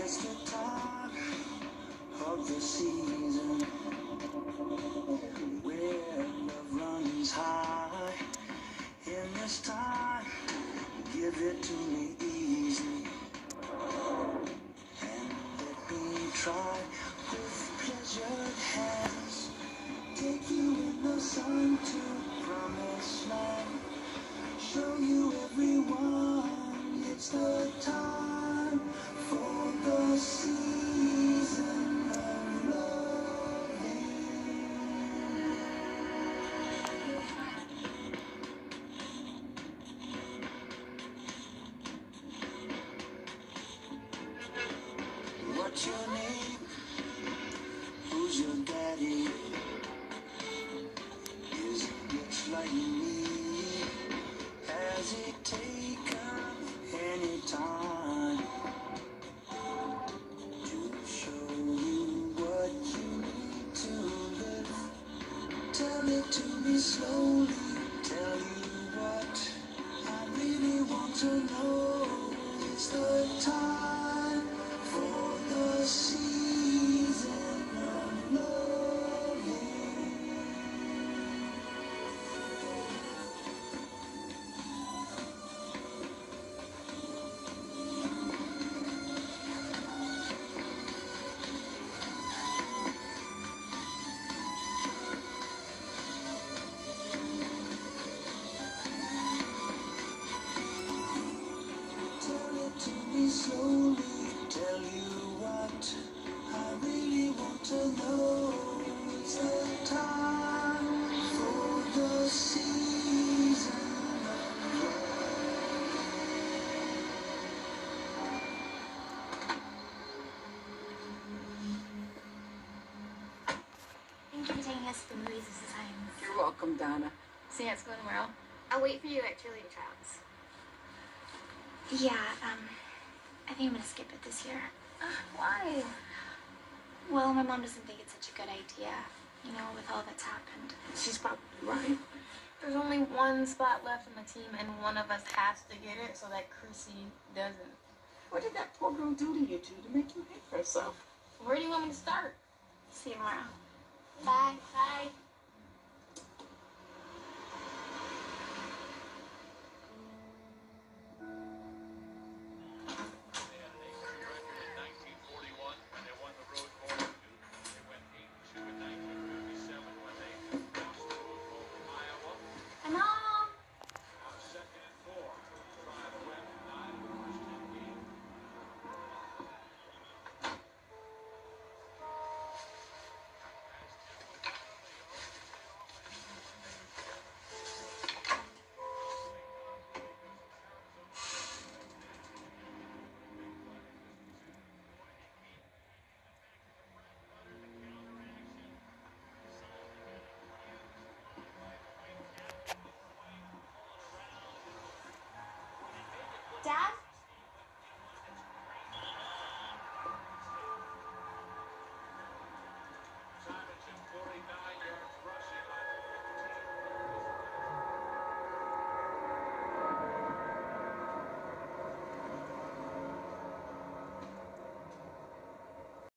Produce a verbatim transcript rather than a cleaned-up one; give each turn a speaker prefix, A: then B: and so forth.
A: It's the time of the season where love runs high. In this time, give it to me easy, and let me try with pleasured hands. Take you in the sun to promised land. Show you everyone it's the time for the season of loving. What's your name? Who's your daddy? Is he rich like me? Has it taken any time to show you what you need to live? Tell it to me slowly. Tell you what I really want to know. It's the time for the season of loving. Slowly tell you what I really want to know. It's the time for the season of love.
B: Thank you for taking us to the movies this time.
C: You're welcome, Donna.
B: See how it's going tomorrow. I'll wait for you at cheerleading tryouts. Yeah, um... I think I'm gonna skip it this year. Uh, why? Well, my mom doesn't think it's such a good idea, you know, with all that's happened.
C: She's probably right.
D: There's only one spot left on the team, and one of us has to get it so that Chrissy doesn't.
C: What did that poor girl do to you two to make you hate herself?
D: Where do you want me to start?
B: See you tomorrow.
D: Bye. Bye.